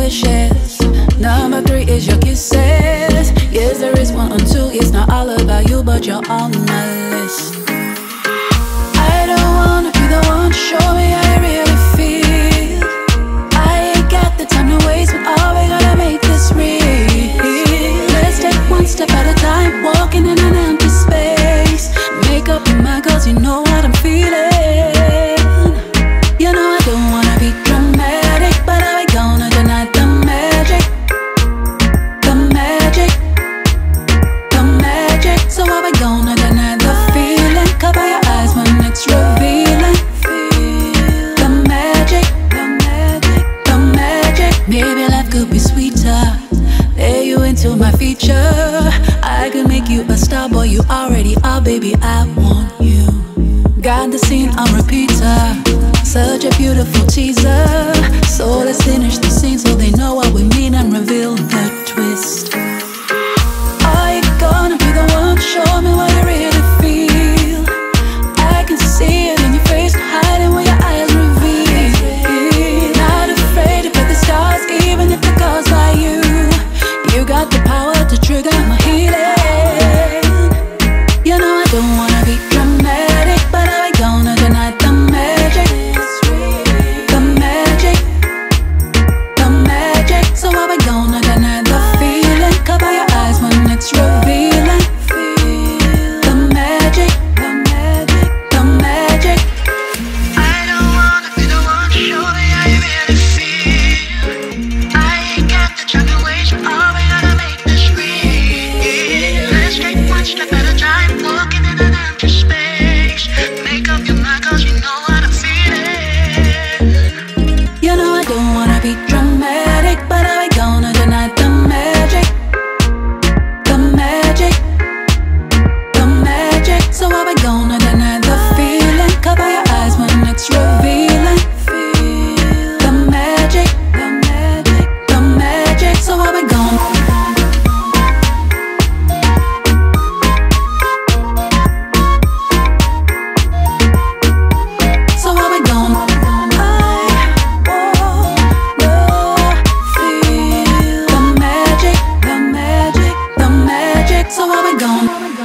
wishes. Number 3 is your kisses. Yes, there is 1 and 2. It's not all about you, but you're on my list. I don't wanna be the one to show me how you really feel. I ain't got the time to waste, but all we gotta make this real. Let's take 1 step at a time, walking in an empty space. Make up your mind, cause you know what I'm feeling. You know I don't wanna be dramatic, but I ain't gonna deny the magic. The magic. The magic. So are we gonna deny the feeling? Cover your eyes when it's revealing. The magic. The magic. The magic. Maybe life could be sweeter. Lay you into my feature. I could make you a star, boy, you already are, baby, I want you. Got the scene on repeater. Such a beautiful teaser. So let's finish the scene so they know what we mean and reveal the twist. Are you gonna be the one to show me what you really feel? I can see it in your face, hiding when your eyes reveal. Not afraid to put the stars, even if it goes by you. You got the power to trigger my healing. You know I don't wanna be dramatic, but I ain't gonna deny the magic. The magic. The magic. So are we gonna deny the feeling? Cover your eyes when it's revealing. The magic. The magic. The magic. I don't wanna be the one to show me how you really feel. I ain't got the time to waste, but all we gotta make this real. Let's take 1 step at a time, walking in an empty space. Make up your mind, cause you know what I'm feeling. You know I don't wanna be dramatic, but I ain't gonna deny the magic. The magic. The magic. So are we gonna deny the feeling? Cover your eyes when it's revealing. The magic. The magic. The magic. So are we gonna? So are we gonna? So are we gone?